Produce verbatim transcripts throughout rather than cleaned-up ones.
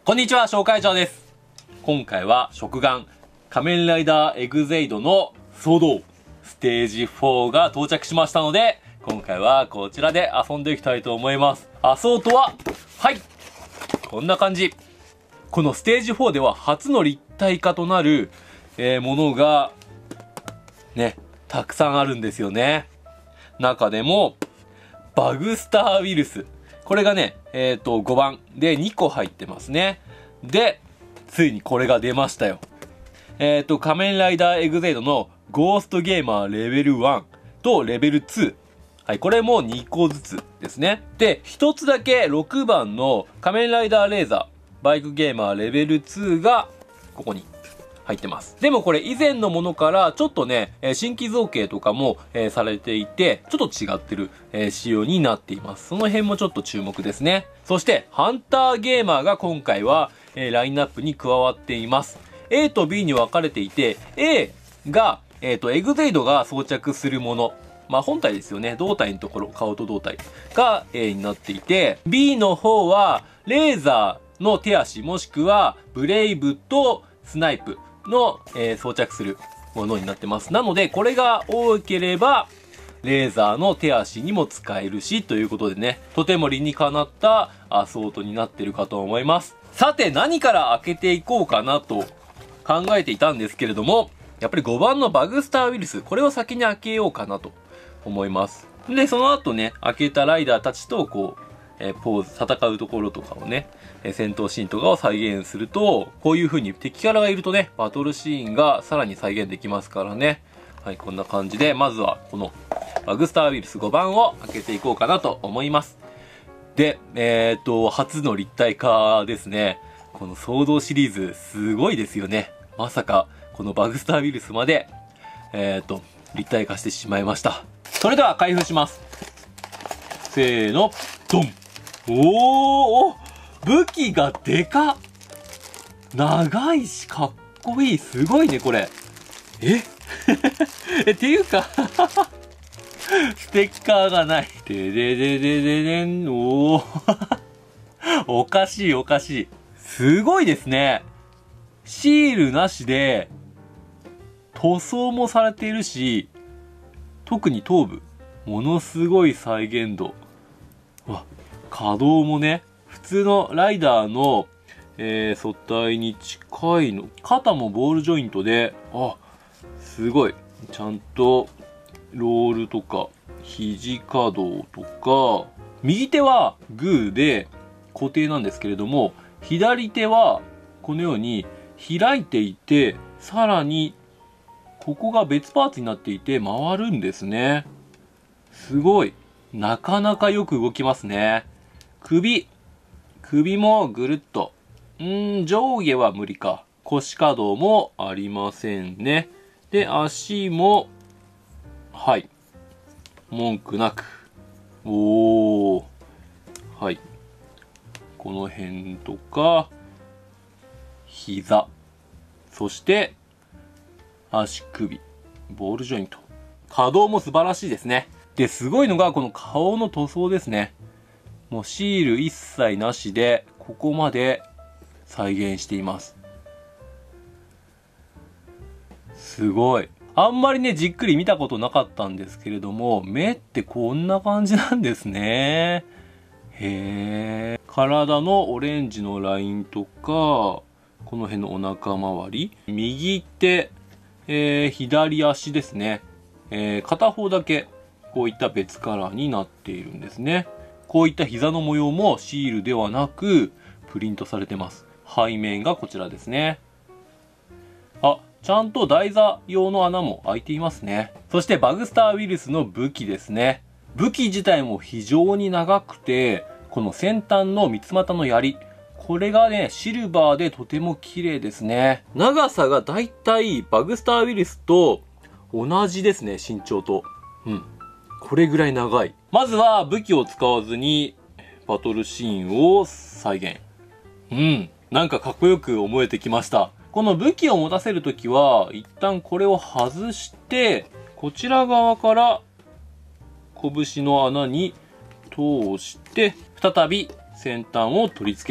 こんにちは、紹介長です。今回は食玩仮面ライダーエグゼイドの騒動ステージフォーが到着しましたので、今回はこちらで遊んでいきたいと思います。アソートは、はいこんな感じ。このステージフォーでは初の立体化となる、えー、ものがね、たくさんあるんですよね。中でもバグスターウイルス、これがね、えっと、ごばんでにこ入ってますね。で、ついにこれが出ましたよ。えっと、仮面ライダーエグゼイドのゴーストゲーマーレベルワンとレベルツー。はい、これもにこずつですね。で、ひとつだけろくばんの仮面ライダーレーザー、バイクゲーマーレベルツーが、ここに入ってます。でもこれ以前のものからちょっとね、新規造形とかも、えー、されていて、ちょっと違ってる、えー、仕様になっています。その辺もちょっと注目ですね。そして、ハンターゲーマーが今回は、えー、ラインナップに加わっています。A と B に分かれていて、A が、えっと、エグゼイドが装着するもの。まあ本体ですよね。胴体のところ、顔と胴体が A になっていて、B の方は、レーザーの手足、もしくは、ブレイブとスナイプの、えー、装着するものになってます。なので、これが多ければ、レーザーの手足にも使えるし、ということでね、とても理にかなったアソートになってるかと思います。さて、何から開けていこうかなと考えていたんですけれども、やっぱりごばんのバグスターウイルス、これを先に開けようかなと思います。で、その後ね、開けたライダーたちとこう、えー、ポーズ、戦うところとかをね、えー、戦闘シーンとかを再現すると、こういう風に敵キャラがいるとね、バトルシーンがさらに再現できますからね。はい、こんな感じで、まずはこのバグスターウイルスごばんを開けていこうかなと思います。で、えー、っと、初の立体化ですね。この騒動シリーズ、すごいですよね。まさか、このバグスターウイルスまで、えー、っと、立体化してしまいました。それでは開封します。せーの、ドン。おーお、武器がでかっ。長いしかっこいい。すごいねこれ。ええっていうかステッカーがない。ででででででん。おーおかしいおかしい。すごいですね。シールなしで塗装もされているし、特に頭部ものすごい再現度。わ、可動もね、普通のライダーの、えー、素体に近いの。肩もボールジョイントで、あ、すごい。ちゃんと、ロールとか、肘可動とか、右手はグーで固定なんですけれども、左手はこのように開いていて、さらに、ここが別パーツになっていて回るんですね。すごい。なかなかよく動きますね。首。首もぐるっと。うーん、上下は無理か。腰可動もありませんね。で、足も、はい。文句なく。おー。はい。この辺とか、膝。そして、足首。ボールジョイント。可動も素晴らしいですね。で、すごいのがこの顔の塗装ですね。もうシール一切なしで、ここまで再現しています。すごい。あんまりね、じっくり見たことなかったんですけれども、目ってこんな感じなんですね。へー。体のオレンジのラインとか、この辺のお腹周り。右手、えー、左足ですね。えー、片方だけ、こういった別カラーになっているんですね。こういった膝の模様もシールではなくプリントされてます。背面がこちらですね。あ、ちゃんと台座用の穴も開いていますね。そしてバグスターウイルスの武器ですね。武器自体も非常に長くて、この先端の三つ股の槍。これがね、シルバーでとても綺麗ですね。長さがだいたいバグスターウイルスと同じですね、身長と。うん。これぐらい長い。まずは武器を使わずにバトルシーンを再現。うん。なんかかっこよく思えてきました。この武器を持たせるときは、一旦これを外して、こちら側から拳の穴に通して、再び先端を取り付ける。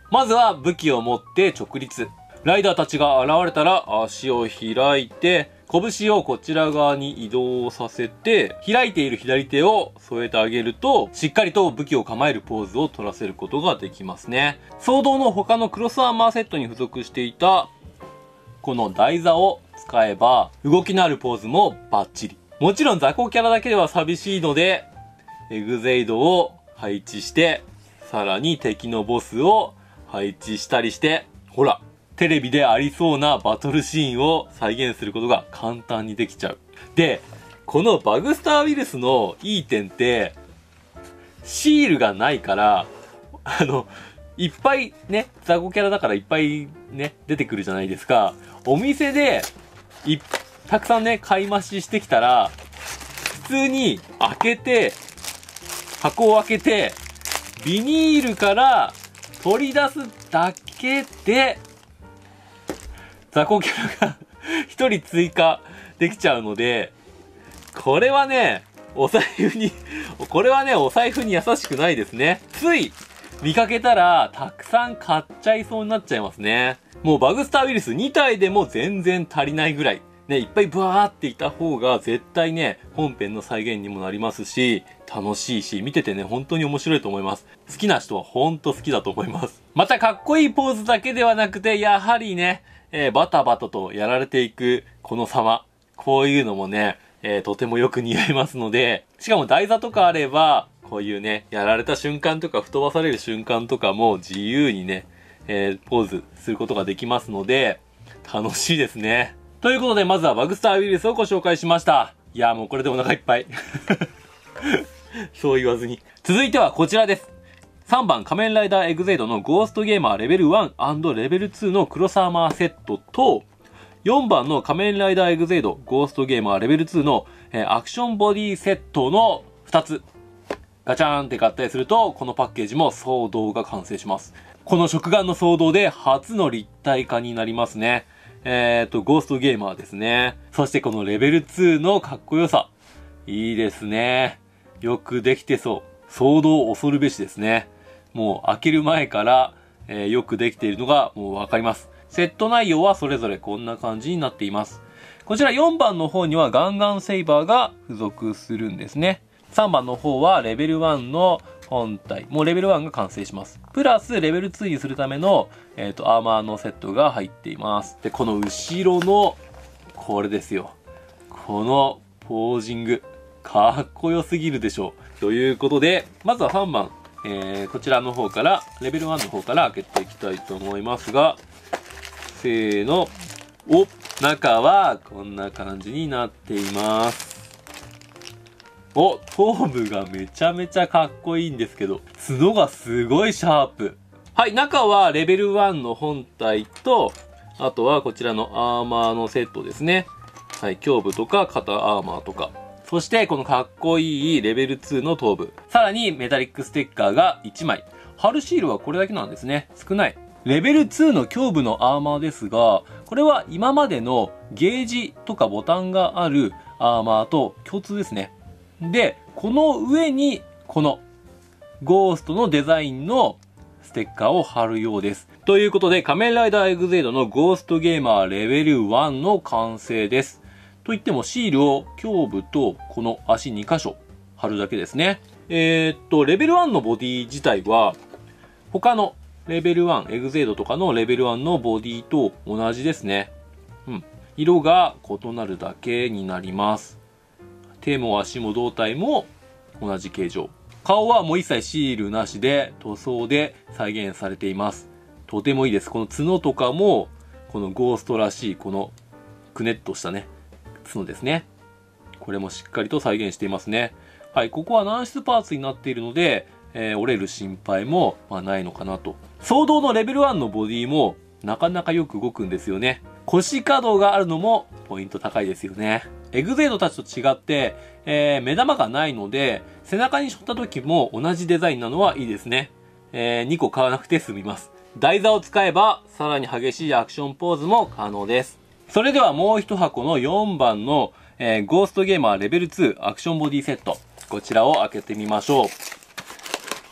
まずは武器を持って直立。ライダーたちが現れたら足を開いて、拳をこちら側に移動させて、開いている左手を添えてあげると、しっかりと武器を構えるポーズを取らせることができますね。ソードの他のクロスアーマーセットに付属していた、この台座を使えば、動きのあるポーズもバッチリ。もちろん雑魚キャラだけでは寂しいので、エグゼイドを配置して、さらに敵のボスを配置したりして、ほら、テレビでありそうなバトルシーンを再現することが簡単にできちゃう。で、このバグスターウイルスのいい点って、シールがないから、あの、いっぱいね、雑魚キャラだからいっぱいね、出てくるじゃないですか。お店で、いたくさんね、買い増ししてきたら、普通に開けて、箱を開けて、ビニールから取り出すだけで、雑魚キャラが一人追加できちゃうので、これはね、お財布に、これはね、お財布に優しくないですね。つい見かけたら、たくさん買っちゃいそうになっちゃいますね。もうバグスターウイルスに体でも全然足りないぐらい。ね、いっぱいブワーっていた方が絶対ね、本編の再現にもなりますし、楽しいし、見ててね、本当に面白いと思います。好きな人は本当好きだと思います。またかっこいいポーズだけではなくて、やはりね、えー、バタバタとやられていくこの様。こういうのもね、えー、とてもよく似合いますので、しかも台座とかあれば、こういうね、やられた瞬間とか吹っ飛ばされる瞬間とかも自由にね、えー、ポーズすることができますので、楽しいですね。ということで、まずはバグスターウイルスをご紹介しました。いやーもうこれでお腹いっぱい。そう言わずに。続いてはこちらです。さんばん仮面ライダーエグゼイドのゴーストゲーマーレベルワン&レベルツーのクロスアーマーセットと、よんばんの仮面ライダーエグゼイドゴーストゲーマーレベルツーの、えー、アクションボディセットのふたつ。ガチャーンって合体すると、このパッケージも騒動が完成します。この食玩の騒動で初の立体化になりますね。えーと、ゴーストゲーマーですね。そしてこのレベルツーのかっこよさ。いいですね。よくできてそう。騒動恐るべしですね。もう開ける前から、えー、よくできているのがもうわかります。セット内容はそれぞれこんな感じになっています。こちらよんばんの方にはガンガンセイバーが付属するんですね。さんばんの方はレベルワンの本体。もうレベルワンが完成します。プラスレベルツーにするための、えっと、アーマーのセットが入っています。で、この後ろの、これですよ。このポージング。かっこよすぎるでしょう。ということで、まずはさんばん。えー、こちらの方から、レベルワンの方から開けていきたいと思いますが、せーの。お、中はこんな感じになっています。お、頭部がめちゃめちゃかっこいいんですけど、角がすごいシャープ。はい、中はレベルワンの本体と、あとはこちらのアーマーのセットですね。はい、胸部とか肩アーマーとか。そしてこのかっこいいレベルツーの頭部。さらにメタリックステッカーがいちまい。貼るシールはこれだけなんですね。少ない。レベルツーの胸部のアーマーですが、これは今までのゲージとかボタンがあるアーマーと共通ですね。で、この上にこのゴーストのデザインのステッカーを貼るようです。ということで、仮面ライダーエグゼイドのゴーストゲーマーレベルワンの完成です。といってもシールを胸部とこの足にかしょ貼るだけですね。えー、っと、レベルワンのボディ自体は他のレベルワン、エグゼイドとかのレベルワンのボディと同じですね。うん。色が異なるだけになります。手も足も胴体も同じ形状。顔はもう一切シールなしで塗装で再現されています。とてもいいです。この角とかもこのゴーストらしいこのくねっとしたね、角ですね。これもしっかりと再現していますね。はい、ここは軟質パーツになっているので、えー、折れる心配も、まあ、ないのかなと。騒動のレベルワンのボディもなかなかよく動くんですよね。腰可動があるのもポイント高いですよね。エグゼイドたちと違って、えー、目玉がないので、背中に背負った時も同じデザインなのはいいですね。えー、にこ買わなくて済みます。台座を使えば、さらに激しいアクションポーズも可能です。それではもう一箱のよんばんの、えー、ゴーストゲーマーレベルツーアクションボディセット。こちらを開けてみましょう。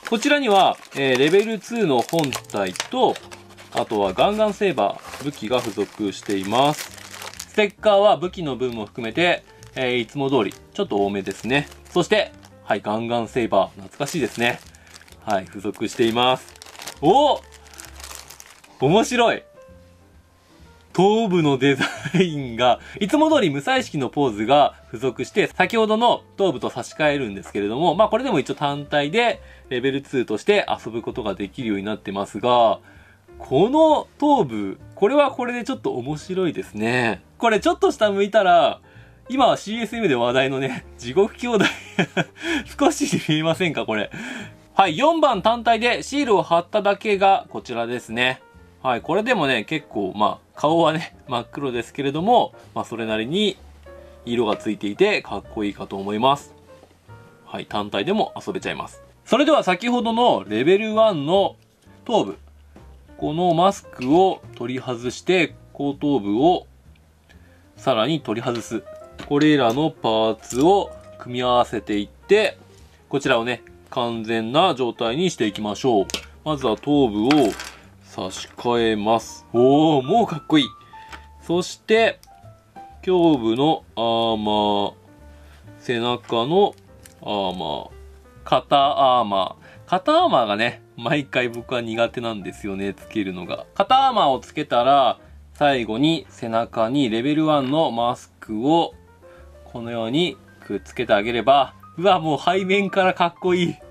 こちらには、えー、レベルツーの本体と、あとはガンガンセーバー、武器が付属しています。ステッカーは武器の分も含めて、えー、いつも通り、ちょっと多めですね。そして、はい、ガンガンセーバー、懐かしいですね。はい、付属しています。おー面白い頭部のデザインが、いつも通り無彩式のポーズが付属して、先ほどの頭部と差し替えるんですけれども、まあこれでも一応単体でレベルツーとして遊ぶことができるようになってますが、この頭部、これはこれでちょっと面白いですね。これちょっと下向いたら、今は シーエスエム で話題のね、地獄兄弟少し見えませんかこれ。はい、よんばん単体でシールを貼っただけがこちらですね。はい、これでもね、結構、まあ、顔はね、真っ黒ですけれども、まあ、それなりに色がついていて、かっこいいかと思います。はい、単体でも遊べちゃいます。それでは先ほどのレベルワンの頭部。このマスクを取り外して、後頭部をさらに取り外す。これらのパーツを組み合わせていって、こちらをね、完全な状態にしていきましょう。まずは頭部を差し替えます。おー、もうかっこいい。そして、胸部のアーマー、背中のアーマー、肩アーマー。肩アーマーがね、毎回僕は苦手なんですよね、つけるのが。肩アーマーをつけたら、最後に背中にレベルワンのマスクを、このようにくっつけてあげれば、うわ、もう背面からかっこいい。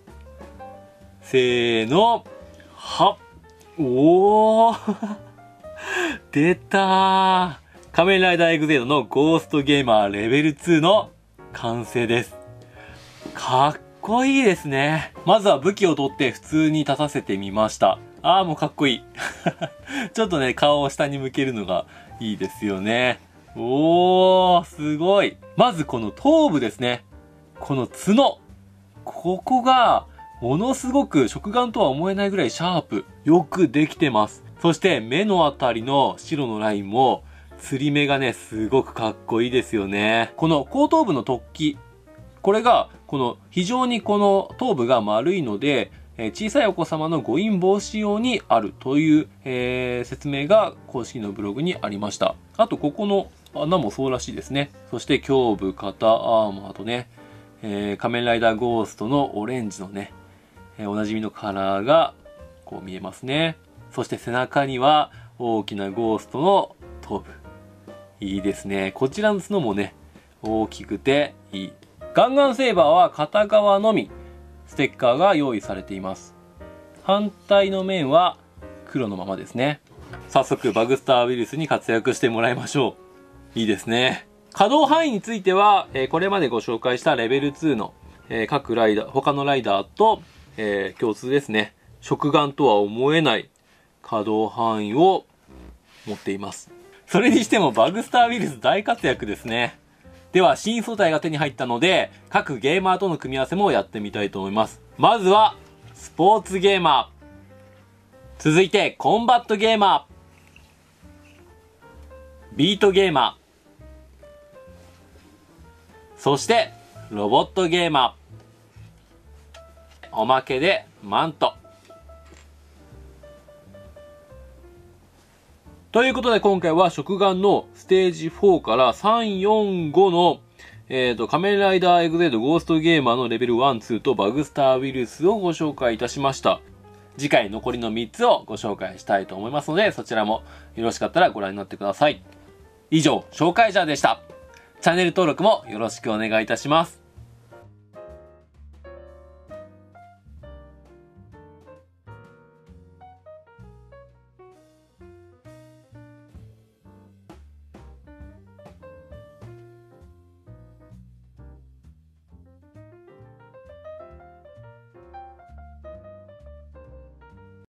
せーの、はっ。おー出たー仮面ライダーエグゼイドのゴーストゲーマーレベルツーの完成です。かっこいいですね。まずは武器を取って普通に立たせてみました。あーもうかっこいい。ちょっとね、顔を下に向けるのがいいですよね。おー、すごい。まずこの頭部ですね。この角。ここが、ものすごく食玩とは思えないぐらいシャープ。よくできてます。そして目のあたりの白のラインも、釣り目がね、すごくかっこいいですよね。この後頭部の突起。これが、この非常にこの頭部が丸いので、えー、小さいお子様の誤飲防止用にあるという、えー、説明が公式のブログにありました。あと、ここの穴もそうらしいですね。そして胸部、肩、アーマーとね、えー、仮面ライダーゴーストのオレンジのね、えー、おなじみのカラーがこう見えますね。そして背中には大きなゴーストの頭部。いいですね。こちらの角もね、大きくていい。ガンガンセーバーは片側のみステッカーが用意されています。反対の面は黒のままですね。早速バグスターウイルスに活躍してもらいましょう。いいですね。稼働範囲については、えー、これまでご紹介したレベルツーの、えー、各ライダー、他のライダーと、えー、共通ですね。食玩とは思えない稼働範囲を持っています。それにしてもバグスターウイルス大活躍ですね。では新素材が手に入ったので各ゲーマーとの組み合わせもやってみたいと思います。まずはスポーツゲーマー、続いてコンバットゲーマー、ビートゲーマー、そしてロボットゲーマー、おまけでマントということで今回は食玩のステージフォーからさん、よん、ごの、えっと、仮面ライダーエグゼイドゴーストゲーマーのレベルワン、ツーとバグスターウイルスをご紹介いたしました。次回残りのみっつをご紹介したいと思いますので、そちらもよろしかったらご覧になってください。以上、紹介者でした。チャンネル登録もよろしくお願いいたします。